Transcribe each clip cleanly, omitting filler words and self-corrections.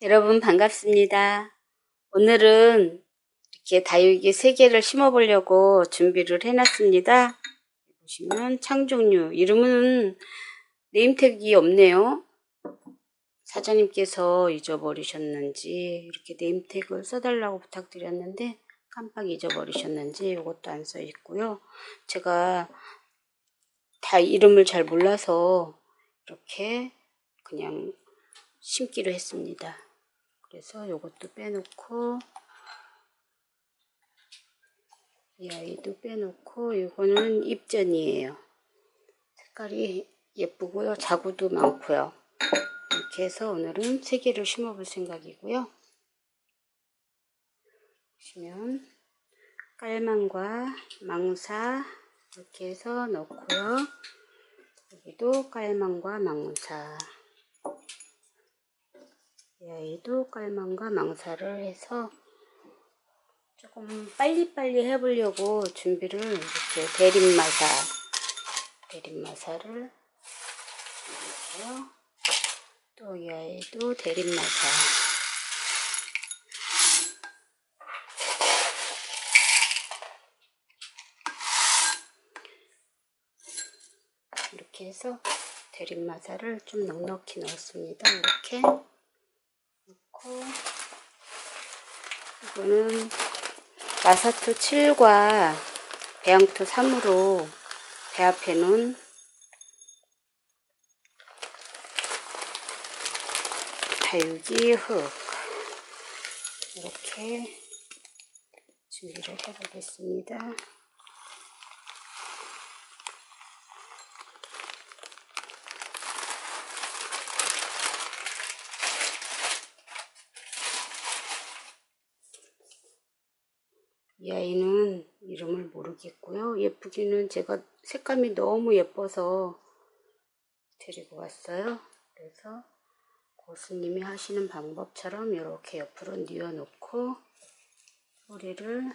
여러분 반갑습니다. 오늘은 이렇게 다육이 3개를 심어 보려고 준비를 해놨습니다. 보시면 창종류, 이름은 네임택이 없네요. 사장님께서 잊어버리셨는지 이렇게 네임택을 써달라고 부탁드렸는데 깜빡 잊어버리셨는지 이것도 안 써 있고요. 제가 다 이름을 잘 몰라서 이렇게 그냥 심기로 했습니다. 그래서 이것도 빼놓고 이 아이도 빼놓고, 이거는 입전이에요. 색깔이 예쁘고요. 자구도 많고요. 이렇게 해서 오늘은 3개를 심어 볼 생각이고요. 보시면 깔망과 망사 이렇게 해서 넣고요. 여기도 깔망과 망사, 이 아이도 깔망과 망사를 해서 조금 빨리빨리 해보려고 준비를 이렇게 대림마사를 이렇게요. 또 이 아이도 대림마사, 이렇게 해서 대림마사를 좀 넉넉히 넣었습니다. 이렇게 넣고, 이거는 마사토 7과 배양토 3으로 배합해 놓은 다육이 흙, 이렇게 준비를 해 보겠습니다. 이 아이는 이름을 모르겠고요. 예쁘기는 제가 색감이 너무 예뻐서 데리고 왔어요. 그래서 고수님이 하시는 방법처럼 이렇게 옆으로 뉘어 놓고 뿌리를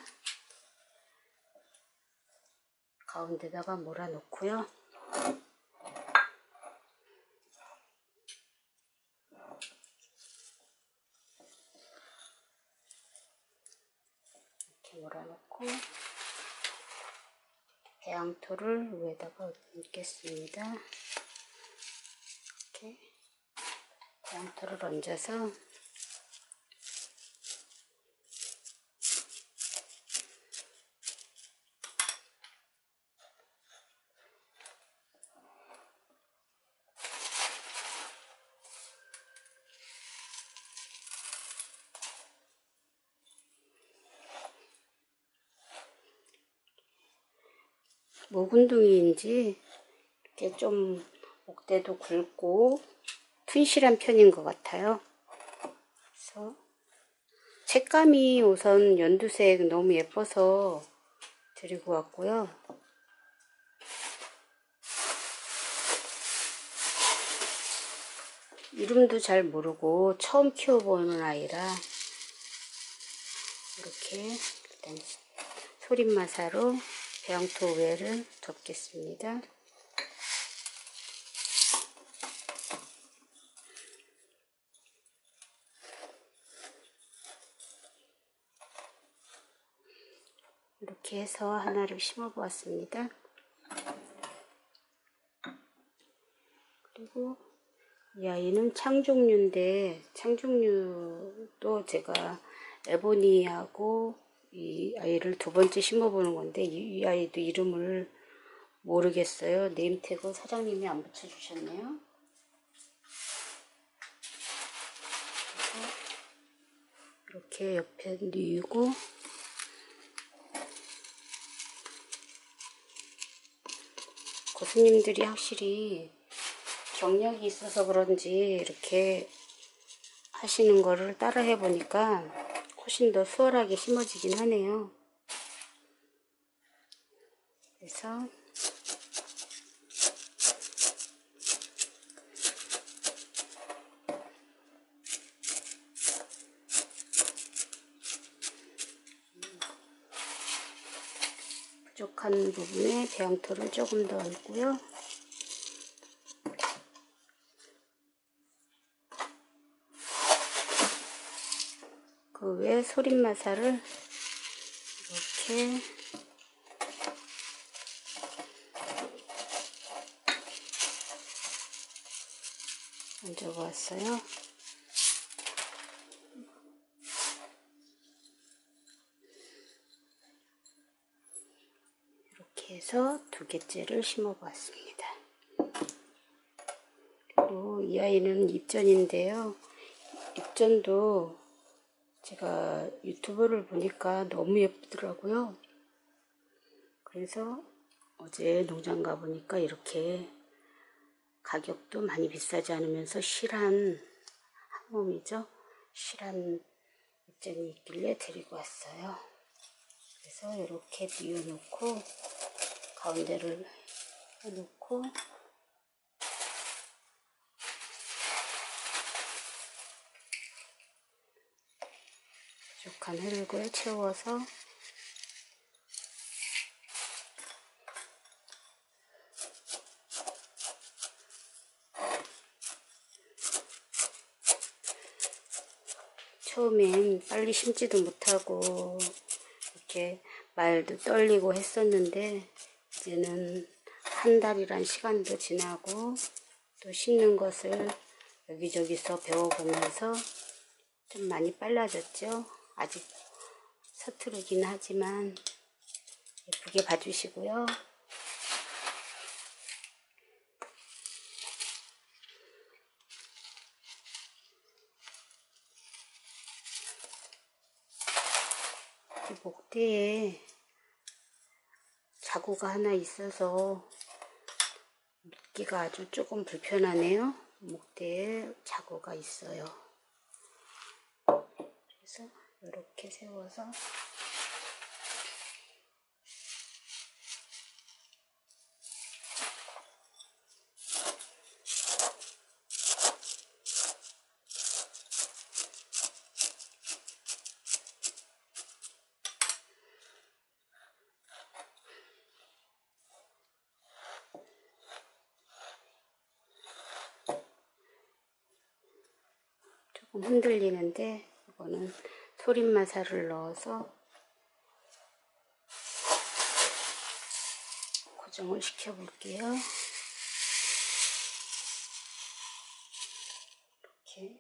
가운데다가 몰아 놓고요. 이렇게 몰아 놓고 배양토를 위에다가 얹겠습니다. 이렇게 배양토를 얹어서 묵은둥이인지 이렇게 좀 목대도 굵고 튼실한 편인 것 같아요. 그래서 색감이 우선 연두색 너무 예뻐서 드리고 왔고요. 이름도 잘 모르고 처음 키워보는 아이라 이렇게 일단 소림마사로 배양토 위에를 덮겠습니다. 이렇게 해서 하나를 심어 보았습니다. 그리고 이 아이는 창종류인데, 창종류도 제가 에보니하고 이 아이를 2번째 심어 보는 건데, 이 아이도 이름을 모르겠어요. 네임택을 사장님이 안 붙여 주셨네요. 이렇게 옆에 뉘고, 고수님들이 확실히 경력이 있어서 그런지 이렇게 하시는 거를 따라 해보니까 훨씬 더 수월하게 심어지긴 하네요. 그래서 부족한 부분에 배양토를 조금 더 얹고요. 그 외에 소림마사를 이렇게 얹어보았어요. 이렇게 해서 2개째를 심어보았습니다. 그리고 이 아이는 잎전인데요. 잎전도 제가 유튜브를 보니까 너무 예쁘더라고요. 그래서 어제 농장 가보니까 이렇게 가격도 많이 비싸지 않으면서 실한 한 몸이죠. 실한 잎전이 있길래 데리고 왔어요. 그래서 이렇게 뉘어놓고 가운데를 해놓고 부족한 흙을 채워서 처음엔 빨리 심지도 못하고 이렇게 말도 떨리고 했었는데 이제는 한 달이란 시간도 지나고 또 심는 것을 여기저기서 배워보면서 좀 많이 빨라졌죠. 아직 서투르긴 하지만 예쁘게 봐주시고요. 이 목대에 자구가 하나 있어서 묶기가 아주 조금 불편하네요. 목대에 자구가 있어요. 그래서 이렇게 세워서 조금 흔들리는데 이거는 소림마사를 넣어서 고정을 시켜 볼게요. 이렇게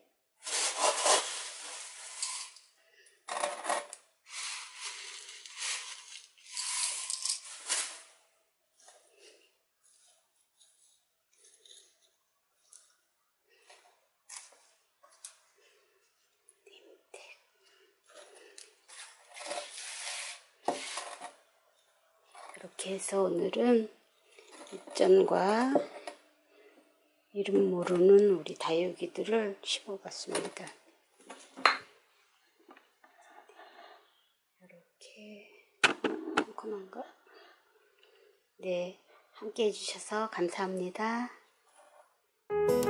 이렇게 해서 오늘은 잎전과 이름 모르는 우리 다육이들을 심어봤습니다. 이렇게 꼼꼼한가? 네, 함께 해주셔서 감사합니다.